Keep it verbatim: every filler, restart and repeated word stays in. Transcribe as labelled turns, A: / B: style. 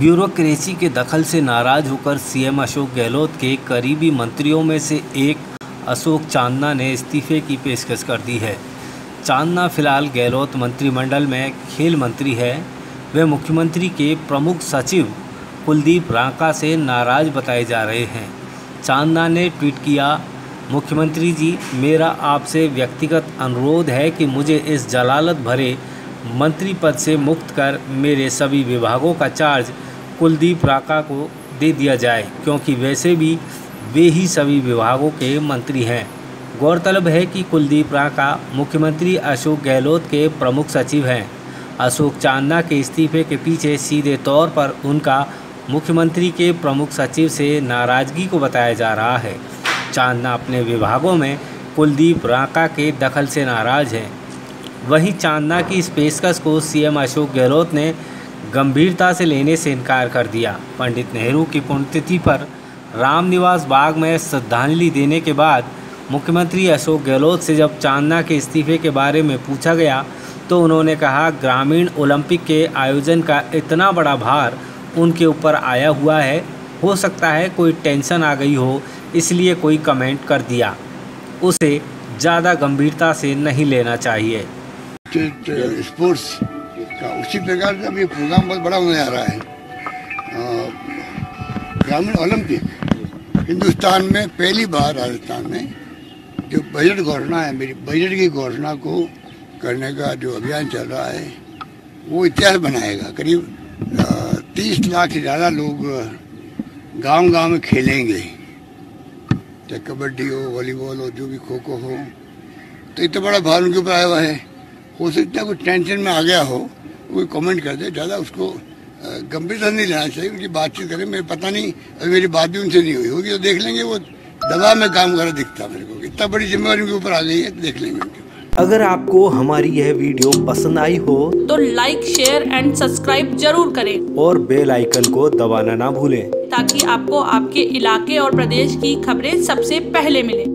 A: Bureaucracy के दखल से नाराज होकर सीएम अशोक गहलोत के करीबी मंत्रियों में से एक अशोक चांदना ने इस्तीफे की पेशकश कर दी है। चांदना फिलहाल गहलोत मंत्रिमंडल में खेल मंत्री है। वे मुख्यमंत्री के प्रमुख सचिव कुलदीप रांका से नाराज बताए जा रहे हैं। चांदना ने ट्वीट किया, मुख्यमंत्री जी, मेरा आपसे व्यक्तिगत अनुरोध है कि मुझे इस जलालत भरे मंत्री पद से मुक्त कर मेरे सभी विभागों का चार्ज कुलदीप रांका को दे दिया जाए, क्योंकि वैसे भी वे ही सभी विभागों के मंत्री हैं। गौरतलब है कि कुलदीप रांका मुख्यमंत्री अशोक गहलोत के प्रमुख सचिव हैं। अशोक चांदना के इस्तीफे के पीछे सीधे तौर पर उनका मुख्यमंत्री के प्रमुख सचिव से नाराज़गी को बताया जा रहा है। चांदना अपने विभागों में कुलदीप रांका के दखल से नाराज़ हैं। वहीं चांदना की इस पेशकश को सीएम अशोक गहलोत ने गंभीरता से लेने से इनकार कर दिया। पंडित नेहरू की पुण्यतिथि पर रामनिवास बाग में श्रद्धांजलि देने के बाद मुख्यमंत्री अशोक गहलोत से जब चांदना के इस्तीफे के बारे में पूछा गया तो उन्होंने कहा, ग्रामीण ओलंपिक के आयोजन का इतना बड़ा भार उनके ऊपर आया हुआ है, हो सकता है कोई टेंशन आ गई हो, इसलिए कोई कमेंट कर दिया। उसे ज़्यादा गंभीरता से नहीं लेना चाहिए।
B: स्पोर्ट्स का उसी प्रकार का भी प्रोग्राम बहुत बड़ा होने जा रहा है। ग्रामीण ओलंपिक हिंदुस्तान में पहली बार, राजस्थान में जो बजट घोषणा है, मेरी बजट की घोषणा को करने का जो अभियान चल रहा है वो इतिहास बनाएगा। करीब तीस लाख से ज़्यादा लोग गांव-गांव में खेलेंगे, चाहे कबड्डी हो, वॉलीबॉल हो, जो भी खो खो हो। तो इतना बड़ा भार उनके ऊपर आया हुआ है। हो सकता है कोई टेंशन में आ गया हो, कोई कमेंट कर दे, ज़्यादा उसको गंभीरता नहीं लेना चाहिए। उनकी बातचीत करें, मेरे पता नहीं, अभी मेरी बात भी उनसे नहीं हुई होगी तो देख लेंगे। वो दबाव में काम कर रहा दिखता मेरे को, इतना बड़ी जिम्मेवारी उनके ऊपर आ गई है, देख लेंगे उनके।
A: अगर आपको हमारी यह वीडियो पसंद आई हो
C: तो लाइक, शेयर एंड सब्सक्राइब जरूर करें
A: और बेल आइकन को दबाना ना भूलें,
C: ताकि आपको आपके इलाके और प्रदेश की खबरें सबसे पहले मिलें।